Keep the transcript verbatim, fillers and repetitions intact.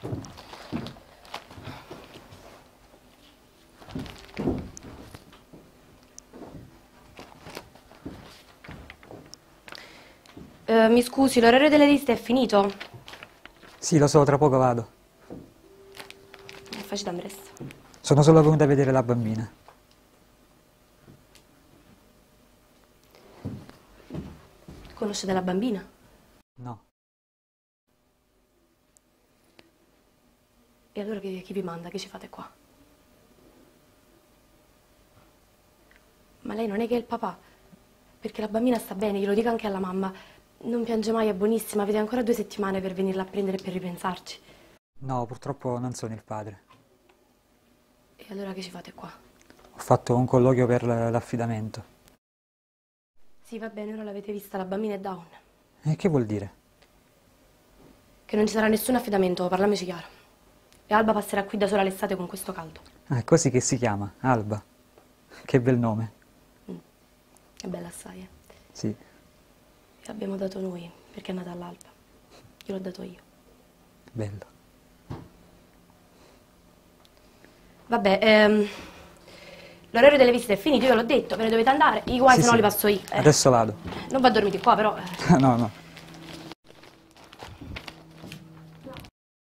Uh, mi scusi, l'orario delle liste è finito? Sì, lo so, tra poco vado. Che faccio d'Andres? Sono solo venuta a vedere la bambina. Conoscete la bambina? No. E allora chi, chi vi manda? Che ci fate qua? Ma lei non è che è il papà? Perché la bambina sta bene, glielo dico anche alla mamma. Non piange mai, è buonissima, avete ancora due settimane per venirla a prendere e per ripensarci. No, purtroppo non sono il padre. E allora che ci fate qua? Ho fatto un colloquio per l'affidamento. Sì, va bene, ora l'avete vista, la bambina è down. E che vuol dire? Che non ci sarà nessun affidamento, parliamoci chiaro. E Alba passerà qui da sola l'estate con questo caldo. Ah, è così che si chiama, Alba. Che bel nome. Mm. È bella assai, eh? Sì. L'abbiamo dato noi, perché è nata all'alba. Gliel'ho dato io. Bello. Vabbè, ehm, l'orario delle visite è finito, io l'ho detto, ve ne dovete andare. I guai Sì, se no sì. li passo io. Eh. Adesso vado. Non va a dormire qua, però. Eh. No, no.